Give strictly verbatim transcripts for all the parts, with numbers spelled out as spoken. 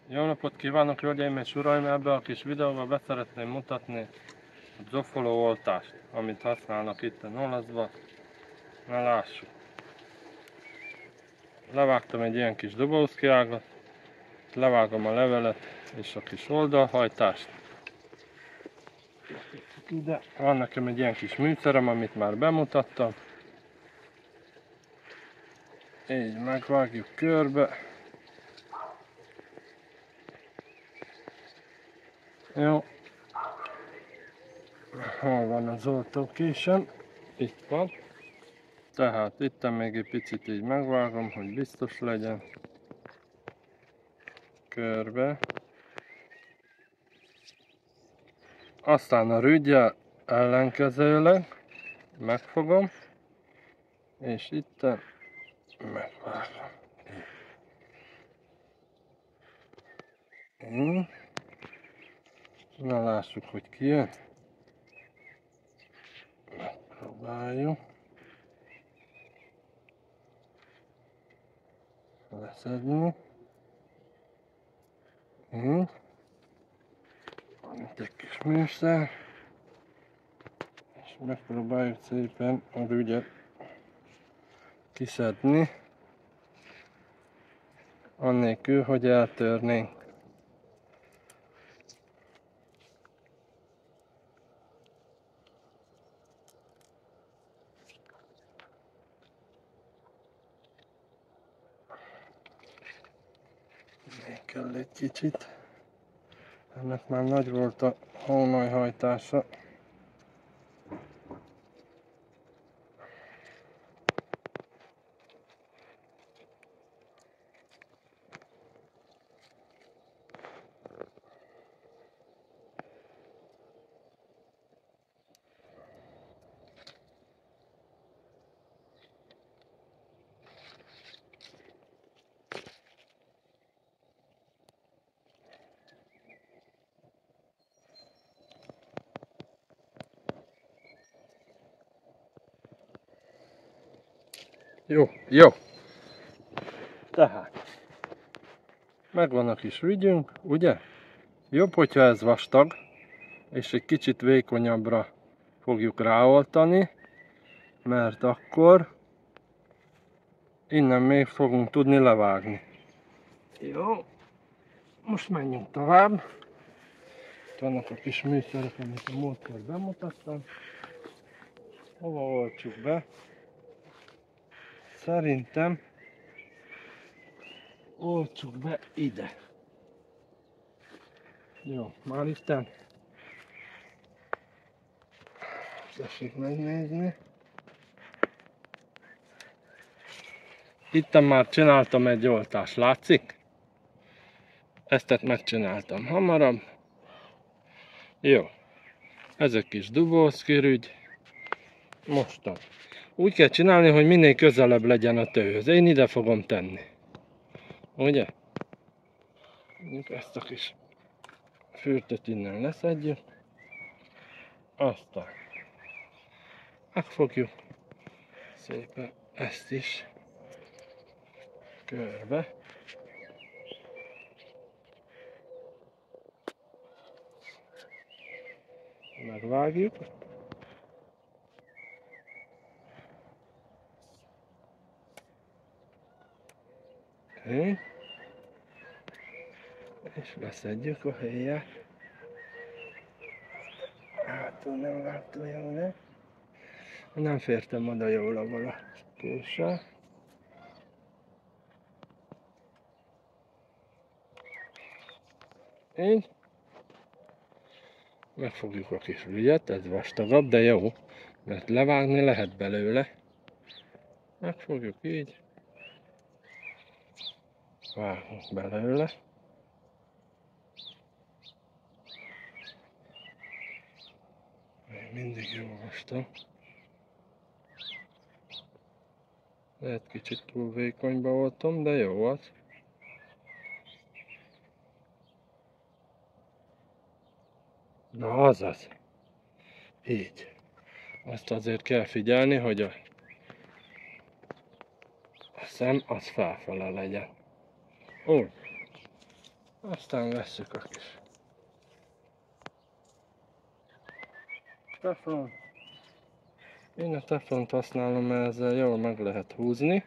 Jó napot kívánok, hölgyeim és uraim! Ebben a kis videóban be szeretném mutatni a zsúfoló oltást, amit használnak itt a olaszban. Na lássuk! Levágtam egy ilyen kis dobózkiágat, levágom a levelet és a kis oldalhajtást. Ide van nekem egy ilyen kis műszerem, amit már bemutattam. Így megvágjuk körbe. Jó. Hol van az oltókésem? Itt van. Tehát itt még egy picit így megvágom, hogy biztos legyen. Körbe. Aztán a rüggyel ellenkezőleg megfogom, és itt megvágom. Így. Na lássuk, hogy kijön. Megpróbáljuk. Leszedni. Így. Van itt egy kis műszer. És megpróbáljuk szépen a rügyet kiszedni. Annélkül, hogy eltörnénk. Még kell egy kicsit. Ennek már nagy volt a hónajhajtása. Jó, jó. Tehát, megvan a kis rügyünk, ugye? Jobb, hogyha ez vastag, és egy kicsit vékonyabbra fogjuk ráoltani, mert akkor innen még fogunk tudni levágni. Jó, most menjünk tovább. Itt vannak a kis műszerek, amit a múltkor bemutattam. Hova oltsuk be? Szerintem oltsuk be ide. Jó, már itten tessék megnézni. Itten már csináltam egy oltást, látszik? Ezt megcsináltam hamarabb. Jó, ez egy kis dubózkirügy. Mostan. Úgy kell csinálni, hogy minél közelebb legyen a tőhöz. Én ide fogom tenni. Ugye? Ezt a kis fürtöt innen leszedjük. Aztán megfogjuk szépen ezt is körbe. Megvágjuk. Okay. És leszedjük a héját. Hátul nem látom jól, ne? Nem fértem oda jól avval a késsel. Így. Megfogjuk a kis rügyet, ez vastagabb, de jó, mert levágni lehet belőle. Megfogjuk így. Vágunk belőle. Még mindig jó vastag. Lehet kicsit túl vékonyba voltam, de jó az. Na azaz. Így. Azt azért kell figyelni, hogy a, a szem az felfele legyen. Ó, Aztán vesszük a kis teflon. Én a teflont használom, mert ezzel jól meg lehet húzni.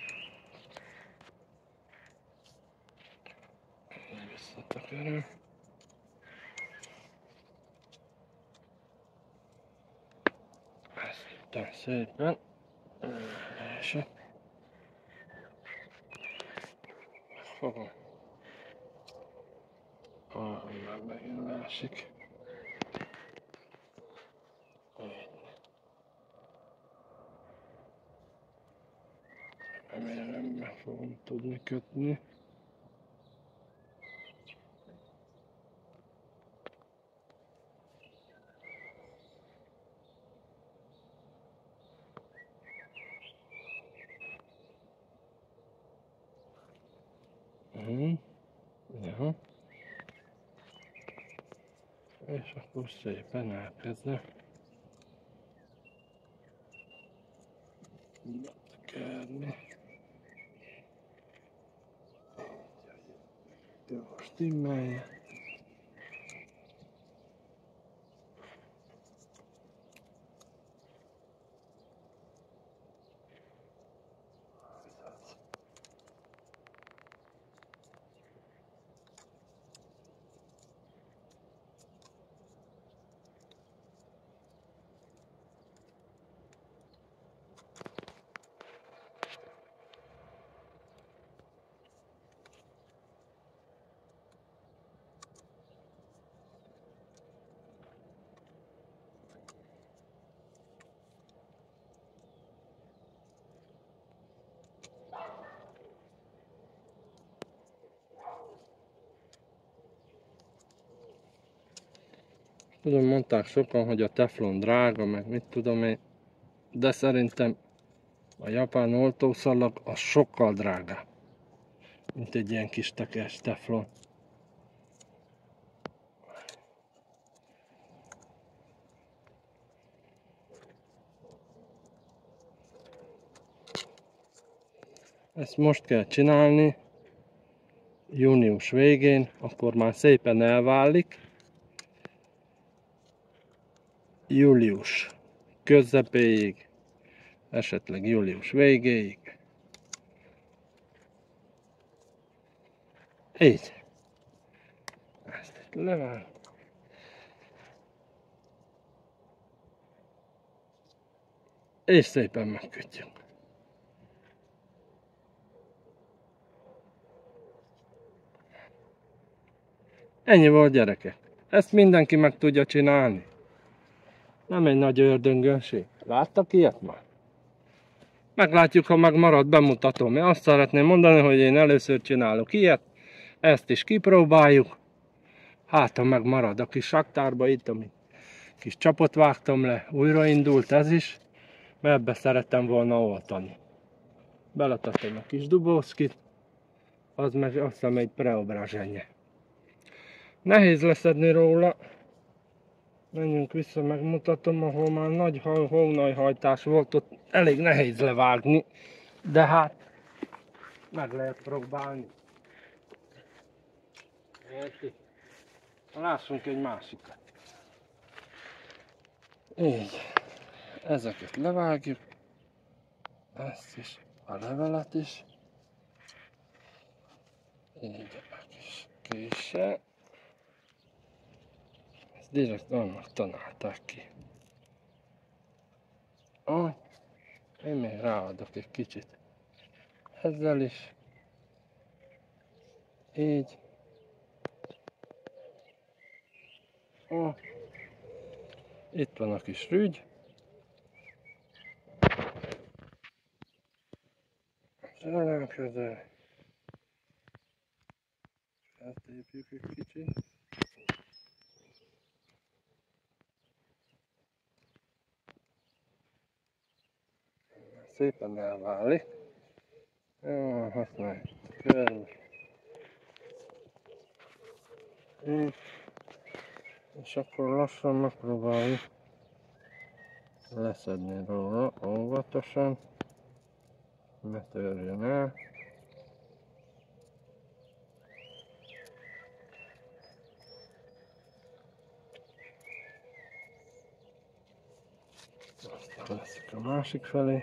Visszatekerem. Aztán szépen. És fogom. Ah, már megint másik. Remélem meg fogom tudni kötni. Uh-huh. Ja. És akkor szépen elkezdem betekerni. Jó, stimmelje. Tudom, mondták sokan, hogy a teflon drága, meg mit tudom én, de szerintem a japán oltószalag az sokkal drágább, mint egy ilyen kis tekers teflon. Ezt most kell csinálni, június végén, akkor már szépen elválik. Július közepéig, esetleg július végéig. Így. Ezt itt levág. És szépen megkötjük. Ennyi volt, gyerekek. Ezt mindenki meg tudja csinálni. Nem egy nagy ördöngönség. Láttak ilyet már? Meglátjuk, ha megmarad, bemutatom. Én azt szeretném mondani, hogy én először csinálok ilyet. Ezt is kipróbáljuk. Hát, ha megmarad a kis raktárba itt, ami kis csapot vágtam le, újraindult ez is, mert ebbe szerettem volna oltani. Beletettem a kis dubószkit, az meg azt hiszem egy preobrazsenye. Nehéz leszedni róla. Menjünk vissza, megmutatom, ahol már nagy hónajhajtás volt, ott elég nehéz levágni, de hát meg lehet próbálni. Érti? Lássunk egy másikat. Így. Ezeket levágjuk. Ezt is, a levelet is. Így a kis késsel. Ezt direkt annak tanálták ki. Ó, én még ráadok egy kicsit. Ezzel is. Így. Ó. Itt van a kis rügy. Ellenközel. Eltépjük egy kicsit. Szépen elválik. Jó, használjuk. Körül. És akkor lassan megpróbáljuk leszedni róla, óvatosan. Ne törjön el. a másik felé.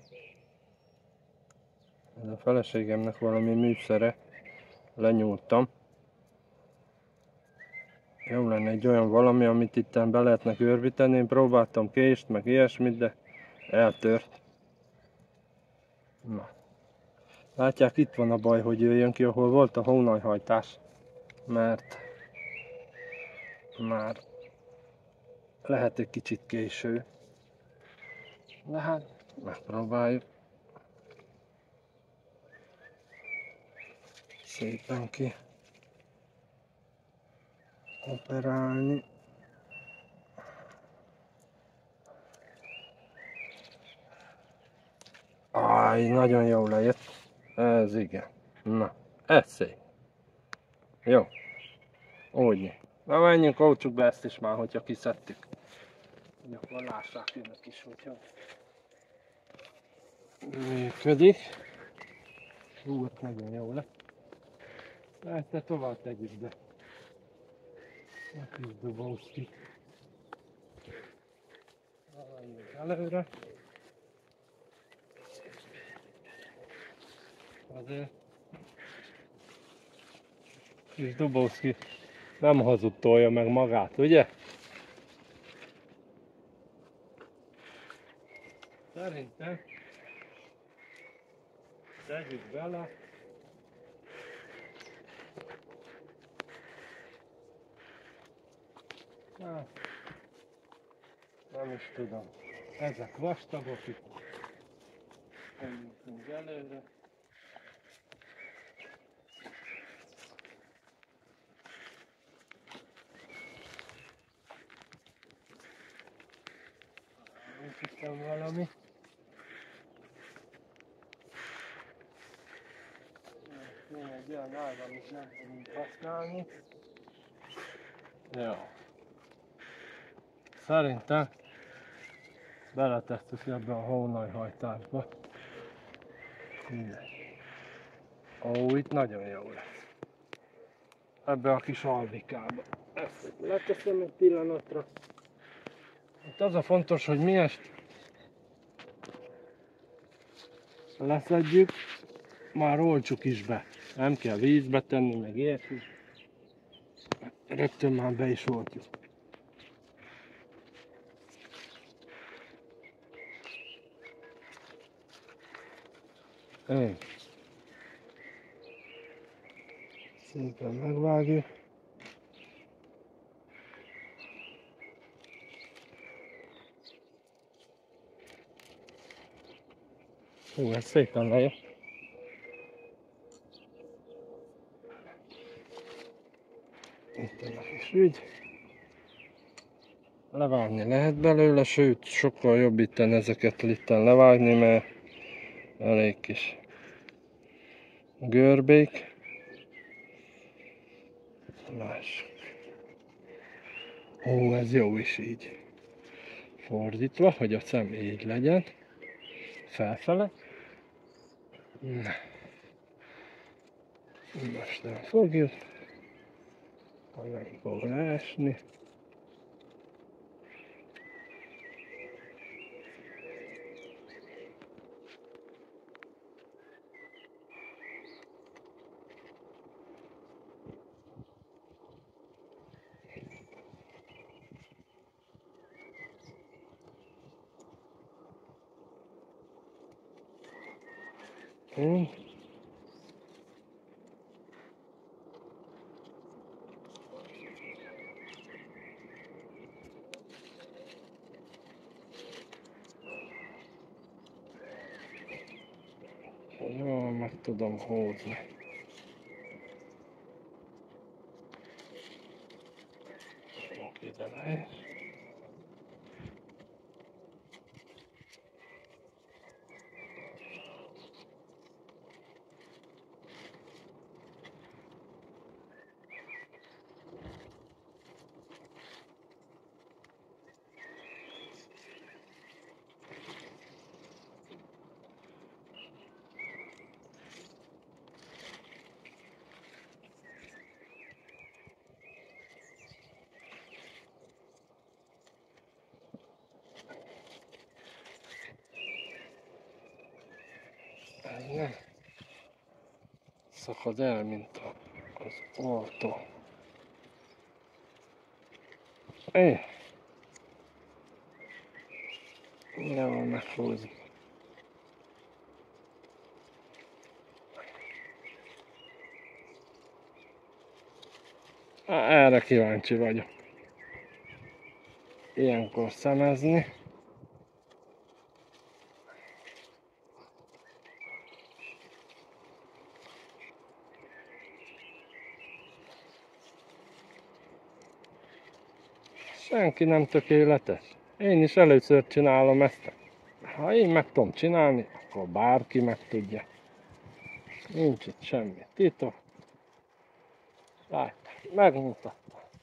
Ez a feleségemnek valami műszere. Lenyúltam. Jó lenne egy olyan valami, amit itten be lehetne görbíteni. Én próbáltam kést, meg ilyesmit, de eltört. Na. Látják, itt van a baj, hogy jöjjön ki, ahol volt a hónajhajtás. Mert már lehet egy kicsit késő. De hát megpróbáljuk. Szépen ki operálni. Áj, nagyon jó lejött. Ez igen. Na, ez szép. Jó. Úgy. Na menjünk, oltsuk be ezt is már, hogyha kiszedtük. Hogy akkor lássák önök is, hogyha működik. Hú, ott nagyon jó lett. Ezt tovább tegyük be. A kis dobózki. Valamelyik előre. Azért kis dobózki nem hazudtolja meg magát, ugye? Szerintem tegyük bele. Hát, nem is tudom. Ezek vastagok itt. Menjünk előre. Nincs itt valami. Még egy olyan ág, amit nem tudunk használni. Jó. Szerintem beletesszük ebbe a hónajhajtásba. Minden. Ó, itt nagyon jó lesz. Ebbe a kis alvikába. Ezt leteszem egy pillanatra. Itt az a fontos, hogy mi ezt leszedjük, már oltsuk is be. Nem kell vízbe tenni, meg ilyesmi. Rögtön már be is oltjuk. Én. Szépen megvágjuk. Hú, ez szépen lejött. Itt a kis ügy. Levágni lehet belőle, sőt, sokkal jobb itten ezeket itten levágni, mert elég kis görbék. Lássuk. Ó, ez jó is így. Fordítva, hogy a szem így legyen. Felfele. Na. Most nem fogjuk. Nem fog leesni. Hmm. Jó, meg tudom húzni. Ide lehet. szakad el, mint az oltó. É. Mindenhol megfúzik. Erre kíváncsi vagyok. Ilyenkor szemezni. Senki nem tökéletes. Én is először csinálom ezt. Ha én meg tudom csinálni, akkor bárki meg tudja. Nincs itt semmi titok. Látják, megmutattam.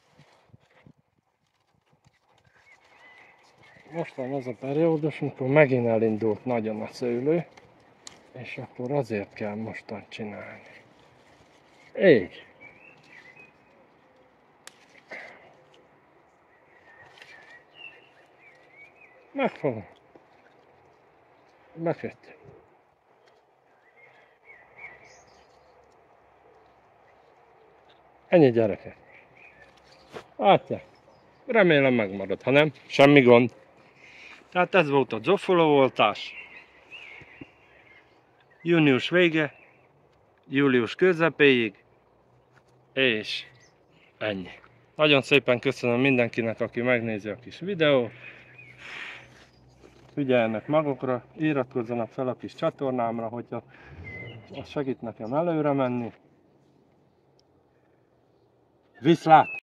Most van az a periódus, amikor megint elindult nagyon a szőlő, és akkor azért kell mostan csinálni. Így. Megfogom. Bekötjük. Ennyi, gyerekek. Látják? Remélem megmarad, ha nem, semmi gond. Tehát ez volt a zsúfolóoltás. Június vége, július közepéig, és ennyi. Nagyon szépen köszönöm mindenkinek, aki megnézi a kis videót. Figyeljenek magukra, iratkozzanak fel a kis csatornámra, hogyha az segít nekem előre menni. Viszlát!